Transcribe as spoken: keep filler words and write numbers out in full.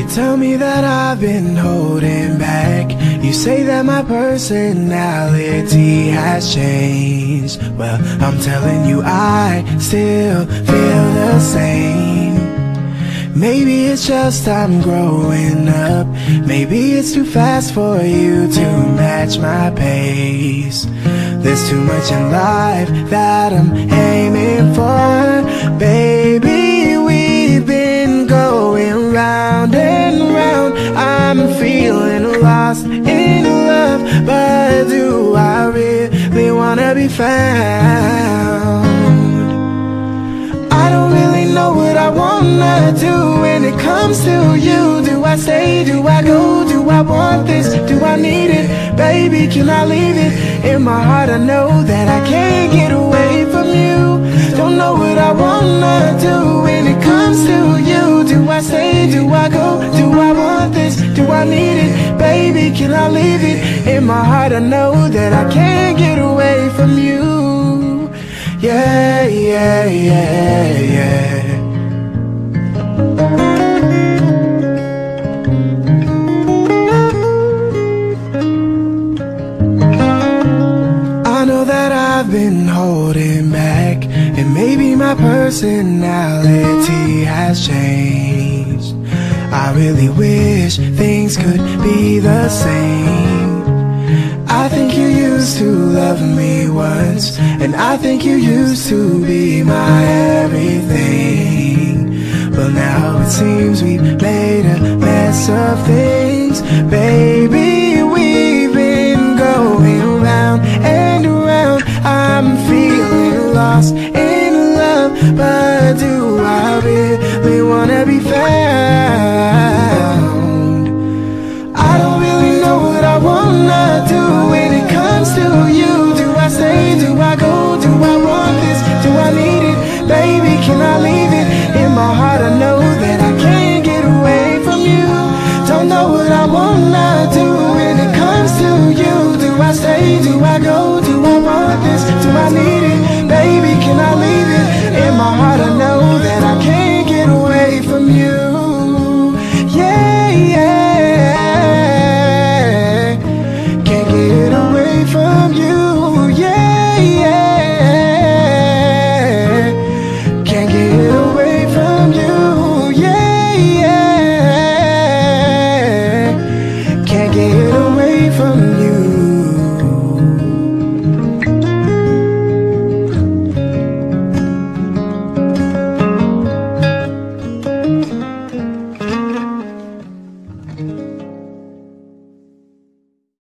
tell me that I've been holding back. You say that my personality has changed. Well, I'm telling you I still feel the same. Maybe it's just I'm growing up. Maybe it's too fast for you to match my pace. There's too much in life that I'm aiming for. Baby, we've been going round and round. I'm feeling lost in love, but do I really wanna be found? I don't really know what I wanna do when it comes to you. Do I stay, do I go, do I want this, do I need it? Baby, can I leave it? In my heart I know that I can't get away from you. Don't know what I wanna do when it comes to you. Do I stay, do I go, do I want this, do I need it? Baby, can I leave it? In my heart I know that I can't get away from you. Yeah, yeah, yeah, yeah. I know that I've been holding back, and maybe my personality has changed. I really wish things could be the same. I think you used to love me once, and I think you used to be my everything. But now it seems we've made a